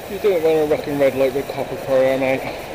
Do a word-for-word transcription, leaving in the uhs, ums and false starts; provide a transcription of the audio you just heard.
You don't want to rock and red like the copper pro, mate.